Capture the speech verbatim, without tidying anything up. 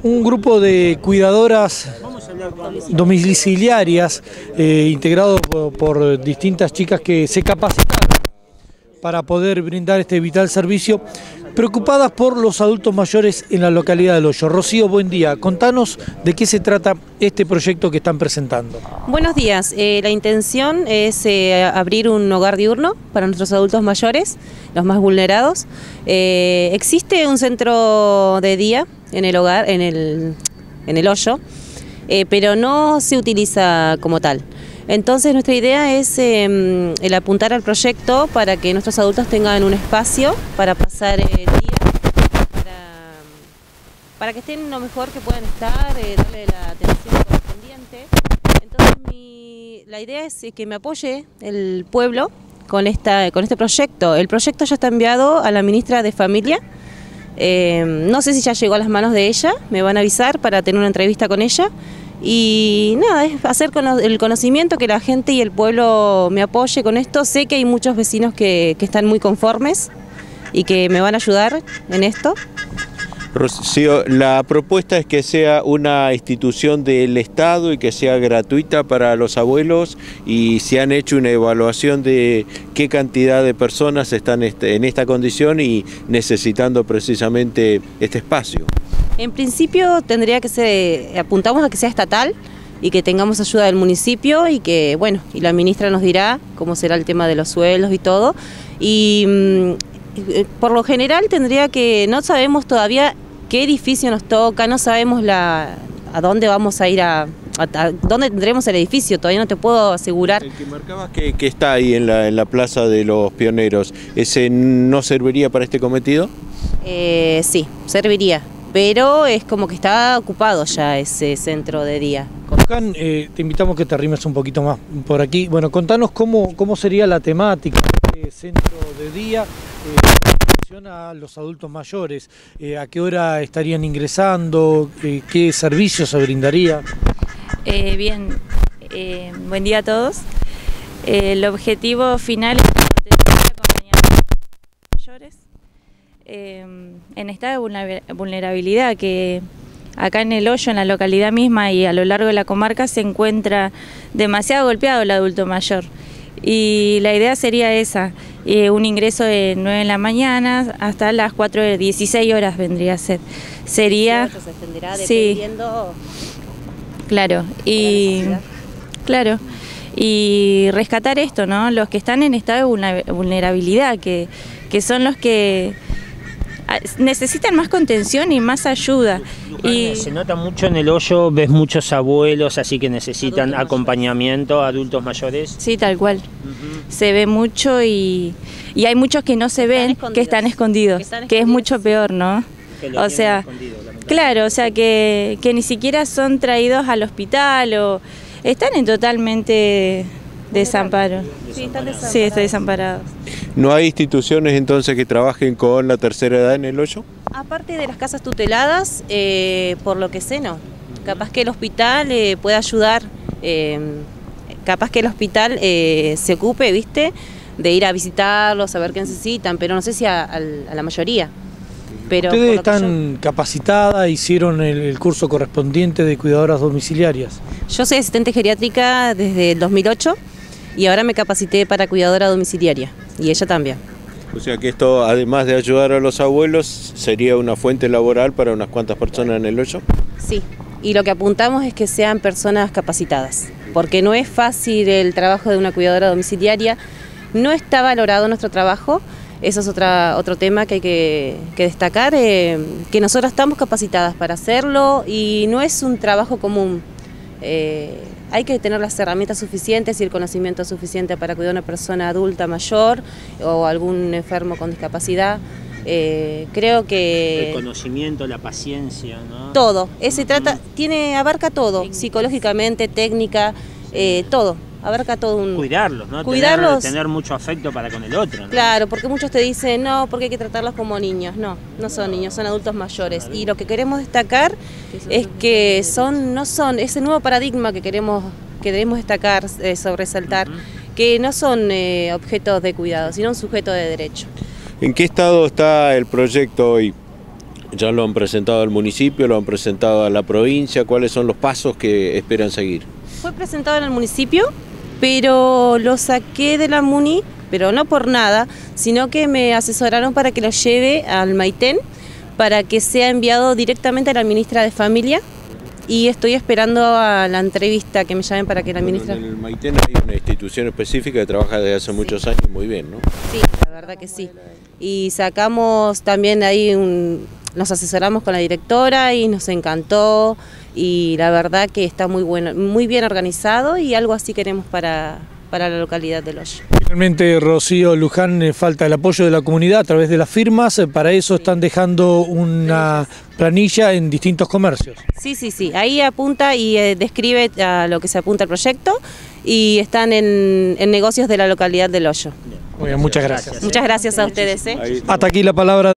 Un grupo de cuidadoras domiciliarias eh, integrado por, por distintas chicas que se capacitaron para poder brindar este vital servicio, preocupadas por los adultos mayores en la localidad del Hoyo. Rocío, buen día. Contanos de qué se trata este proyecto que están presentando. Buenos días. Eh, la intención es eh, abrir un hogar diurno para nuestros adultos mayores, los más vulnerados. Eh, existe un centro de día en el hogar, en el, en el Hoyo, eh, pero no se utiliza como tal. Entonces nuestra idea es eh, el apuntar al proyecto para que nuestros adultos tengan un espacio para pasar el día, para, para que estén lo mejor que puedan estar, eh, darle la atención correspondiente. Entonces mi, la idea es que me apoye el pueblo con, esta, con este proyecto. El proyecto ya está enviado a la ministra de Familia. Eh, no sé si ya llegó a las manos de ella, me van a avisar para tener una entrevista con ella. Y nada, es hacer el conocimiento, que la gente y el pueblo me apoye con esto. Sé que hay muchos vecinos que, que están muy conformes y que me van a ayudar en esto. Rocío, la propuesta es que sea una institución del Estado y que sea gratuita para los abuelos, y si han hecho una evaluación de qué cantidad de personas están en esta condición y necesitando precisamente este espacio. En principio tendría que ser, apuntamos a que sea estatal y que tengamos ayuda del municipio, y que, bueno, y la ministra nos dirá cómo será el tema de los suelos y todo. Y mm, por lo general tendría que, no sabemos todavía qué edificio nos toca, no sabemos la, a dónde vamos a ir a, a, a dónde tendremos el edificio, todavía no te puedo asegurar. El que marcabas que, que está ahí en la, en la Plaza de los Pioneros, ¿ese no serviría para este cometido? Eh, sí, serviría. Pero es como que está ocupado ya ese centro de día. Can, eh, te invitamos que te arrimes un poquito más por aquí. Bueno, contanos cómo, cómo sería la temática de este centro de día eh, con atención a los adultos mayores. Eh, ¿A qué hora estarían ingresando? Eh, ¿Qué servicios se brindaría? Eh, bien, eh, buen día a todos. Eh, el objetivo final es acompañar a los mayores Eh, en estado de vulnerabilidad, que acá en el Hoyo, en la localidad misma y a lo largo de la comarca, se encuentra demasiado golpeado el adulto mayor, y la idea sería esa, eh, un ingreso de nueve de la mañana hasta las cuatro de dieciséis horas vendría a ser, sería se extenderá sí, dependiendo claro, y claro, y rescatar esto, ¿no? Los que están en estado de vulnerabilidad, que, que son los que necesitan más contención y más ayuda. Y se nota mucho en el Hoyo, ves muchos abuelos así que necesitan adultos acompañamiento, mayores. Adultos mayores. Sí, tal cual. Uh-huh. Se ve mucho y, y hay muchos que no se ven, que están escondidos, que, están que es mucho peor, ¿no? O sea, claro, o sea que, que ni siquiera son traídos al hospital o están en totalmente desamparo. Sí, están desamparados. Sí, están desamparados. ¿No hay instituciones entonces que trabajen con la tercera edad en el Hoyo? Aparte de las casas tuteladas, eh, por lo que sé, no. Capaz que el hospital eh, pueda ayudar, eh, capaz que el hospital eh, se ocupe, ¿viste?, de ir a visitarlos, a ver qué necesitan, pero no sé si a, a, a la mayoría. Pero ¿ustedes están yo... capacitadas, hicieron el, el curso correspondiente de cuidadoras domiciliarias? Yo soy asistente geriátrica desde el dos mil ocho y ahora me capacité para cuidadora domiciliaria, y ella también. O sea que esto, además de ayudar a los abuelos, sería una fuente laboral para unas cuantas personas en el Hoyo. Sí, y lo que apuntamos es que sean personas capacitadas, porque no es fácil el trabajo de una cuidadora domiciliaria, no está valorado nuestro trabajo. Eso es otra, otro tema que hay que, que destacar, eh, que nosotros estamos capacitadas para hacerlo y no es un trabajo común. Eh, hay que tener las herramientas suficientes y el conocimiento suficiente para cuidar a una persona adulta mayor o algún enfermo con discapacidad. Eh, creo que... El conocimiento, la paciencia, ¿no? Todo, ese trata, tiene, abarca todo, técnica, psicológicamente, técnica, eh, todo. Abarca todo un... Cuidarlos, ¿no? Cuidarlos. Tener, tener mucho afecto para con el otro, ¿no? Claro, porque muchos te dicen, no, porque hay que tratarlos como niños. No, no son niños, son adultos mayores. Y lo que queremos destacar es que son, no son, ese nuevo paradigma que queremos, que queremos destacar, eh, sobresaltar, uh-huh. que no son eh, objetos de cuidado, sino un sujeto de derecho. ¿En qué estado está el proyecto hoy? ¿Ya lo han presentado al municipio, lo han presentado a la provincia? ¿Cuáles son los pasos que esperan seguir? Fue presentado en el municipio, pero lo saqué de la Muni, pero no por nada, sino que me asesoraron para que lo lleve al Maitén, para que sea enviado directamente a la ministra de Familia, y estoy esperando a la entrevista que me llamen para que la ministra... Bueno, en el Maitén hay una institución específica que trabaja desde hace sí. muchos años muy bien, ¿no? Sí, la verdad que sí. Y sacamos también ahí un... Nos asesoramos con la directora y nos encantó, y la verdad que está muy bueno, muy bien organizado, y algo así queremos para, para la localidad de Loyo. Finalmente, Rocío Luján, falta el apoyo de la comunidad a través de las firmas. Para eso están dejando una planilla en distintos comercios. Sí, sí, sí. Ahí apunta y eh, describe a lo que se apunta al proyecto, y están en, en negocios de la localidad de Loyo. Muy bien, muchas gracias. Muchas gracias a ustedes. ¿eh? Hasta aquí la palabra.